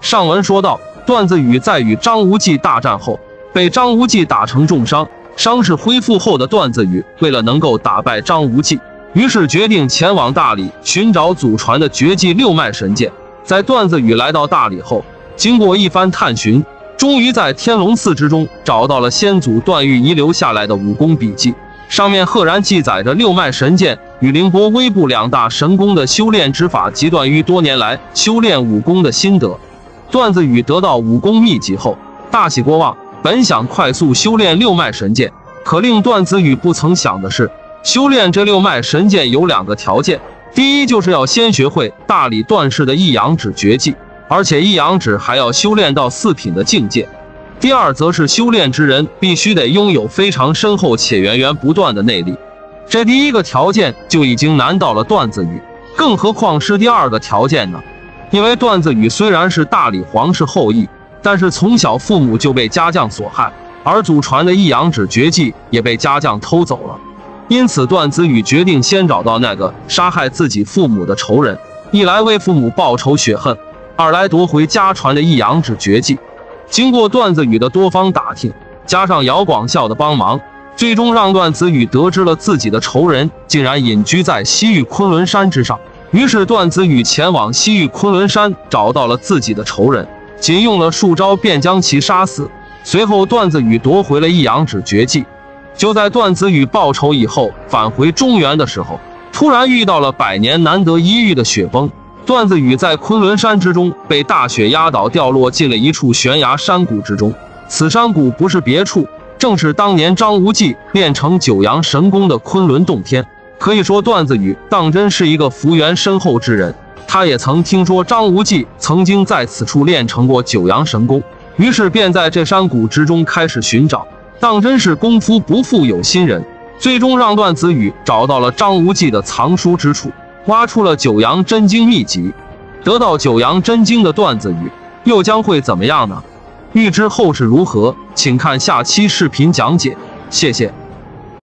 上文说到，段子宇在与张无忌大战后，被张无忌打成重伤，伤势恢复后的段子宇为了能够打败张无忌，于是决定前往大理寻找祖传的绝技六脉神剑。在段子宇来到大理后，经过一番探寻，终于在天龙寺之中找到了先祖段誉遗留下来的武功笔记，上面赫然记载着六脉神剑与凌波微步两大神功的修炼之法及段誉多年来修炼武功的心得。段子宇得到武功秘籍后大喜过望，本想快速修炼六脉神剑，可令段子宇不曾想的是，修炼这六脉神剑有两个条件，第一就是要先学会大理段氏的一阳指绝技，而且一阳指还要修炼到4品的境界。第二则是修炼之人必须得拥有非常深厚且源源不断的内力。这第一个条件就已经难到了段子宇，更何况是第二个条件呢？因为段子宇虽然是大理皇室后裔，但是从小父母就被家将所害，而祖传的一阳指绝技也被家将偷走了。因此段子宇决定先找到那个杀害自己父母的仇人，一来为父母报仇雪恨，二来夺回家传的一阳指绝技。经过段子宇的多方打听，加上姚广孝的帮忙，最终让段子宇得知了自己的仇人竟然隐居在西域昆仑山之上。于是段子宇前往西域昆仑山，找到了自己的仇人，仅用了数招便将其杀死。随后段子宇夺回了一阳指绝技。就在段子宇报仇以后返回中原的时候，突然遇到了100年难得一遇的雪崩。段子宇在昆仑山之中被大雪压倒，掉落进了一处悬崖山谷之中。此山谷不是别处，正是当年张无忌练成9阳神功的昆仑洞天。可以说段子宇当真是一个福缘深厚之人，他也曾听说张无忌曾经在此处练成过9阳神功，于是便在这山谷之中开始寻找。当真是功夫不负有心人，最终让段子宇找到了张无忌的藏书之处，挖出了9阳真经秘籍。得到9阳真经的段子宇又将会怎么样呢？欲知后事如何，请看下期视频讲解。谢谢。